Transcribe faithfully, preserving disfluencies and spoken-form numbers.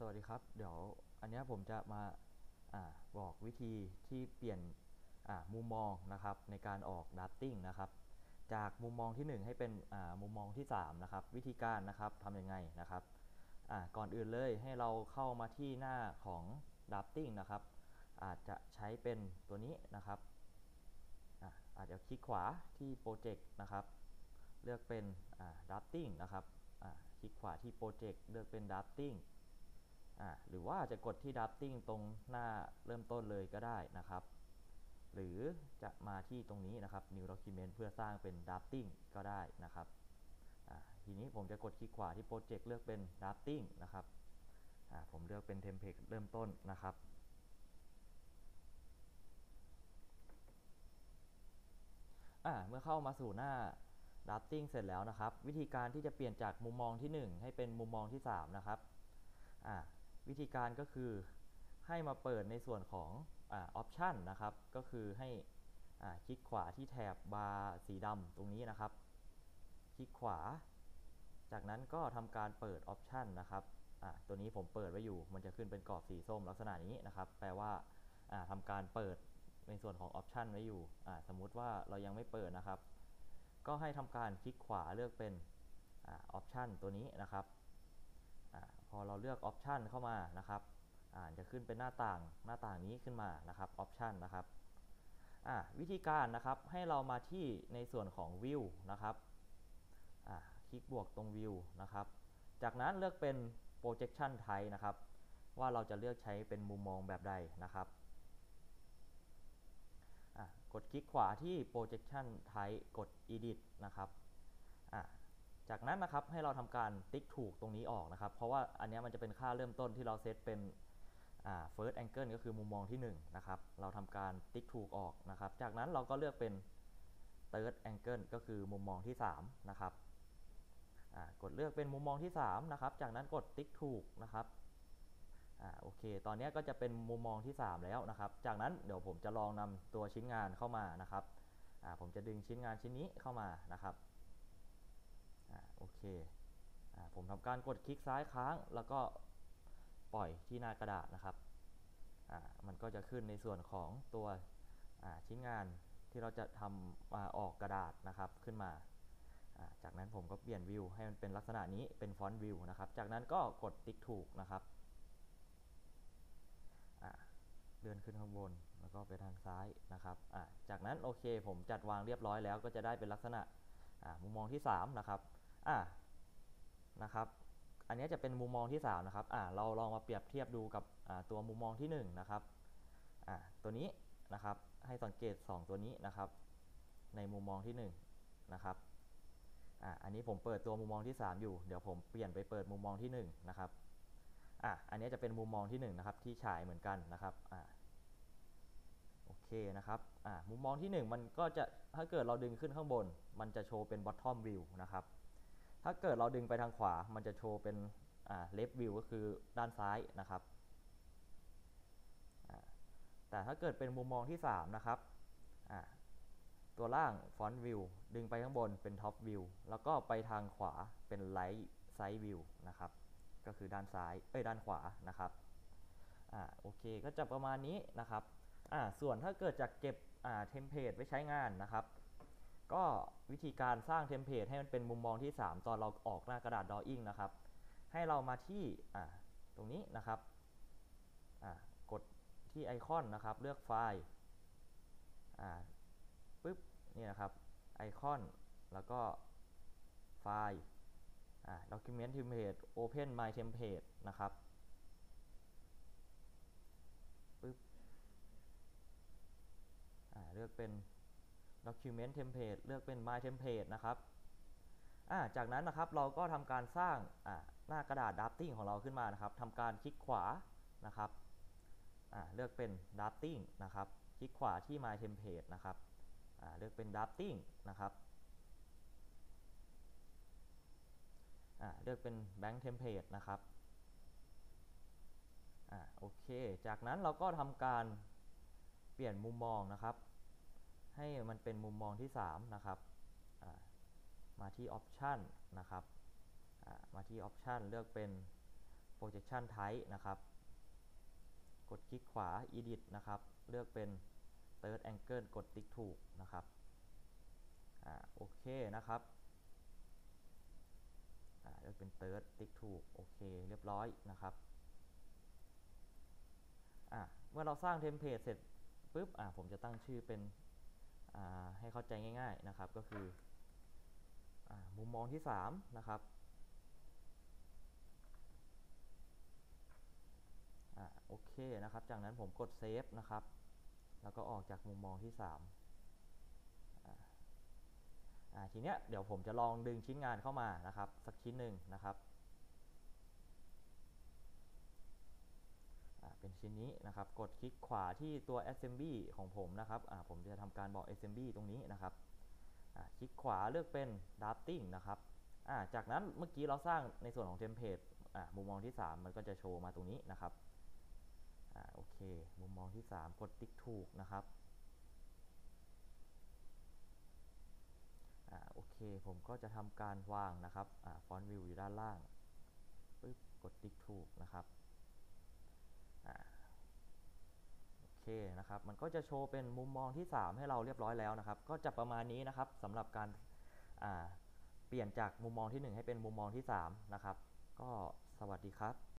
สวัสดีครับเดี๋ยวอันนี้ผมจะมาอาบอกวิธีที่เปลี่ยนมุมมองนะครับในการออกดัตติ้งนะครับจากมุมมองที่หนึ่งให้เป็นมุมมองที่สามนะครับวิธีการนะครับทำยังไงนะครับก่อนอื่นเลยให้เราเข้ามาที่หน้าของดัตติ้งนะครับอาจจะใช้เป็นตัวนี้นะครับอาจจะคลิกขวาที่โปรเจกต์นะครับเลือกเป็นดัตติ้งนะครับคลิกขวาที่โปรเจกต์เลือกเป็นดัตติ้งหรือว่าจะกดที่ drafting ตรงหน้าเริ่มต้นเลยก็ได้นะครับหรือจะมาที่ตรงนี้นะครับ new document เพื่อสร้างเป็น drafting ก็ได้นะครับทีนี้ผมจะกดคลิกขวาที่โปรเจกต์เลือกเป็น drafting นะครับผมเลือกเป็น template เริ่มต้นนะครับเมื่อเข้ามาสู่หน้า drafting เสร็จแล้วนะครับวิธีการที่จะเปลี่ยนจากมุมมองที่หนึ่งให้เป็นมุมมองที่สามนะครับวิธีการก็คือให้มาเปิดในส่วนของออปชันนะครับก็คือให้คลิกขวาที่แถบบาร์สีดำตรงนี้นะครับคลิกขวาจากนั้นก็ทำการเปิดออปชันนะครับตัวนี้ผมเปิดไว้อยู่มันจะขึ้นเป็นกรอบสีส้มลักษณะนี้นะครับแปลว่าทำการเปิดในส่วนของออปชันไว้อยู่สมมุติว่าเรายังไม่เปิดนะครับก็ให้ทำการคลิกขวาเลือกเป็นออปชันตัวนี้นะครับพอเราเลือกออปชันเข้ามานะครับจะขึ้นเป็นหน้าต่างหน้าต่างนี้ขึ้นมานะครับออปชันนะครับวิธีการนะครับให้เรามาที่ในส่วนของวิวนะครับคลิกบวกตรงวิวนะครับจากนั้นเลือกเป็น projection type นะครับว่าเราจะเลือกใช้เป็นมุมมองแบบใดนะครับกดคลิกขวาที่ projection type กด edit นะครับจากนั้นนะครับให้เราทำการติ๊กถูกตรงนี้ออกนะครับเพราะว่าอันนี้มันจะเป็นค่าเริ่มต้นที่เราเซตเป็น first angle ก็คือมุมมองที่หนึ่งนะครับเราทำการติ๊กถูกออกนะครับจากนั้นเราก็เลือกเป็น third angle ก็คือมุมมองที่สามนะครับกดเลือกเป็นมุมมองที่สามนะครับจากนั้นกดติ๊กถูกนะครับโอเคตอนนี้ก็จะเป็นมุมมองที่สามแล้วนะครับจากนั้นเดี๋ยวผมจะลองนำตัวชิ้นงานเข้ามานะครับผมจะดึงชิ้นงานชิ้นนี้เข้ามานะครับโอเคผมทำการกดคลิกซ้ายค้างแล้วก็ปล่อยที่หน้ากระดาษนะครับมันก็จะขึ้นในส่วนของตัวชิ้นงานที่เราจะทำออกกระดาษนะครับขึ้นมาจากนั้นผมก็เปลี่ยนวิวให้มันเป็นลักษณะนี้เป็นฟอนต์วิวนะครับจากนั้นก็กดติ๊กถูกนะครับเลื่อนขึ้นข้างบนแล้วก็ไปทางซ้ายนะครับจากนั้นโอเคผมจัดวางเรียบร้อยแล้วก็จะได้เป็นลักษณะมุมมองที่สามนะครับนะครับอันนี้จะเป็นมุมมองที่สามนะครับเราลองมาเปรียบเทียบดูกับตัวมุมมองที่หนึ่งนะครับตัวนี้นะครับให้สังเกตสองตัวนี้นะครับในมุมมองที่หนึ่งนะครับอันนี้ผมเปิดตัวมุมมองที่สามอยู่เดี๋ยวผมเปลี่ยนไปเปิดมุมมองที่หนึ่งนะครับอันนี้จะเป็นมุมมองที่หนึ่งนะครับที่ฉายเหมือนกันนะครับโอเคนะครับมุมมองที่หนึ่งมันก็จะถ้าเกิดเราดึงขึ้นข้างบนมันจะโชว์เป็น bottom view นะครับถ้าเกิดเราดึงไปทางขวามันจะโชว์เป็นleft view ก็คือด้านซ้ายนะครับแต่ถ้าเกิดเป็นมุมมองที่สามนะครับตัวล่าง front view ดึงไปข้างบนเป็น top view แล้วก็ไปทางขวาเป็น right side view นะครับก็คือด้านซ้ายเอ้ยด้านขวานะครับโอเคก็จะประมาณนี้นะครับส่วนถ้าเกิดจะเก็บเทมเพลตไว้ใช้งานนะครับก็วิธีการสร้างเทมเพลตให้มันเป็นมุมมองที่สามตอนเราออกหน้ากระดาษ drawing นะครับให้เรามาที่ตรงนี้นะครับกดที่ไอคอนนะครับเลือกไฟล์ปึ๊บนี่นะครับไอคอนแล้วก็ไฟล์ document template open my template นะครับปึ๊บเลือกเป็น document template เลือกเป็น my template นะครับจากนั้นนะครับเราก็ทำการสร้างหน้ากระดาษ drafting ของเราขึ้นมานะครับทำการคลิกขวานะครับเลือกเป็น drafting นะครับคลิกขวาที่ my template นะครับเลือกเป็น drafting นะครับเลือกเป็น blank template นะครับโอเคจากนั้นเราก็ทำการเปลี่ยนมุมมองนะครับให้มันเป็นมุมมองที่สามนะครับมาที่ option นะครับมาที่ option เลือกเป็น projection type นะครับกดคลิกขวา edit นะครับเลือกเป็น third angle กดติ๊กถูกนะครับอ่าโอเคนะครับอ่าเลือกเป็น third ติ๊กถูกโอเคเรียบร้อยนะครับอ่าเมื่อเราสร้างเทมเพลตเสร็จปุ๊บอ่าผมจะตั้งชื่อเป็นอ่าให้เข้าใจง่ายๆนะครับก็คืออ่ามุมมองที่สามนะครับอ่าโอเคนะครับจากนั้นผมกดเซฟนะครับแล้วก็ออกจากมุมมองที่สามอ่าอ่าทีเนี้ยเดี๋ยวผมจะลองดึงชิ้นงานเข้ามานะครับสักชิ้นหนึ่งนะครับอ่าเป็นชิ้นนี้นะครับกดคลิกขวาที่ตัว assembly ของผมนะครับอ่าผมจะทำการบอก assembly ตรงนี้นะครับอ่าคลิกขวาเลือกเป็น drafting นะครับอ่าจากนั้นเมื่อกี้เราสร้างในส่วนของเทมเพลตอ่ามุมมองที่สามมันก็จะโชว์มาตรงนี้นะครับอ่าโอเคมุมมองที่สามกดติ๊กถูกนะครับอ่าโอเคผมก็จะทำการวางนะครับอ่าฟอนต์วิวอยู่ด้านล่างปึ๊บกดติ๊กถูกนะครับอ่าโอเคนะครับมันก็จะโชว์เป็นมุมมองที่สามให้เราเรียบร้อยแล้วนะครับก็จะประมาณนี้นะครับสำหรับการอ่าเปลี่ยนจากมุมมองที่หนึ่งให้เป็นมุมมองที่สามนะครับก็สวัสดีครับ